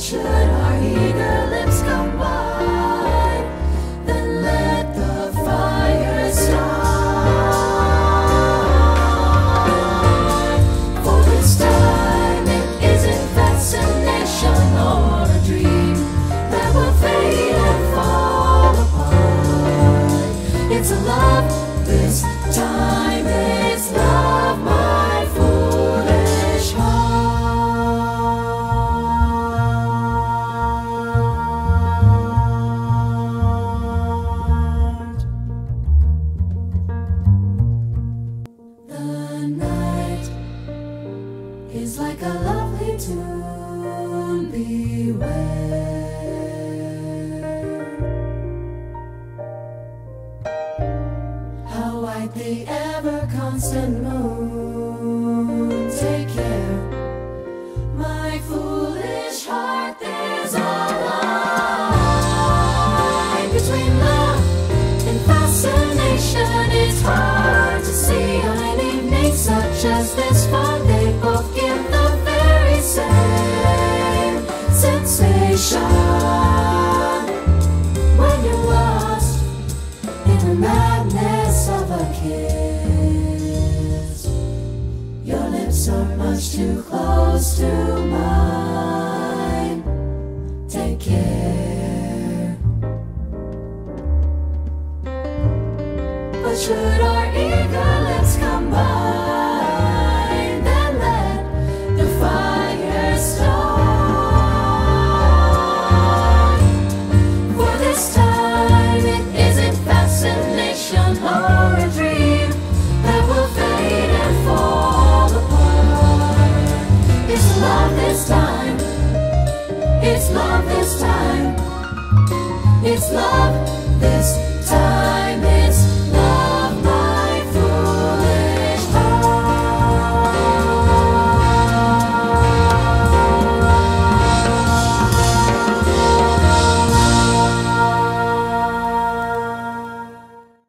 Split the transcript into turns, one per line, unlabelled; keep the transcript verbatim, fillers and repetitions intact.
should our eager lips combine, then let the fire start. For this time it isn't fascination or a dream that will fade and fall apart. It's a love this time, it's love, my foolish heart. The night is like a lovely tune, beware how white the ever-constant moon. Take care, my foolish heart, there's a line between love and fascination. It's hard to see on an evening such as this, for they both give the very same sensation. When you're lost in the madness of a kiss, your lips are much too close to mine. Take care. But should our eager lips combine, then let the fire start. For this time it isn't fascination or a dream that will fade and fall apart. It's love this time, it's love this time, it's love this